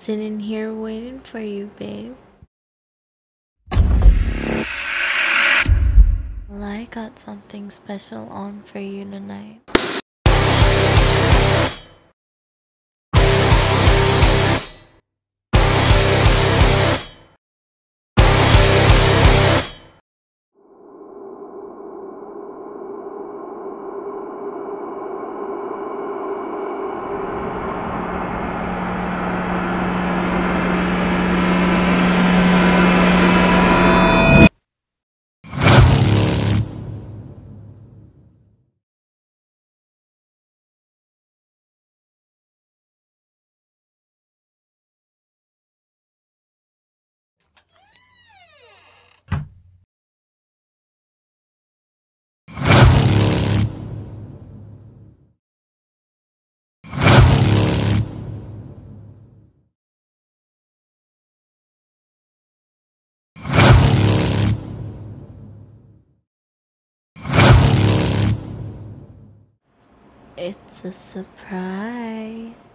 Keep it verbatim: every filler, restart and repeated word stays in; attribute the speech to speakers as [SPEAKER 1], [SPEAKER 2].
[SPEAKER 1] sitting here waiting for you, babe. Well, I got something special on for you tonight. It's a surprise.